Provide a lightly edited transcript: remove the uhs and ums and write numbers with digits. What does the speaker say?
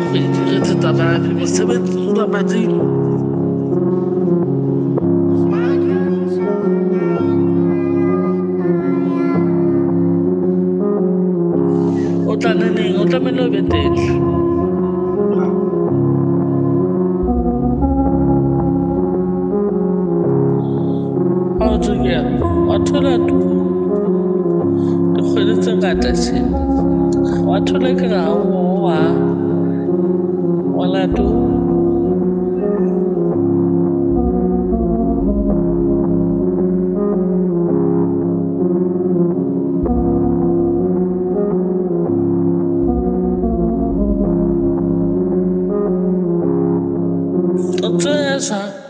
kgwedi re tsetsamane mosebetsi o tla badimo o tla neneng o tlamehile o be teng ha o tswekea wa thola tu dikgwedi tse ngata tjena wa thola ke ga wa lato o tswesa